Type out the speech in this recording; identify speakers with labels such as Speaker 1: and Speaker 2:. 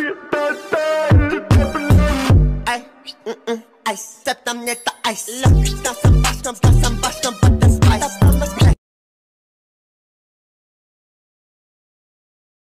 Speaker 1: Ay, ice, step tam nie ta ice. Look, tam sam basz, tam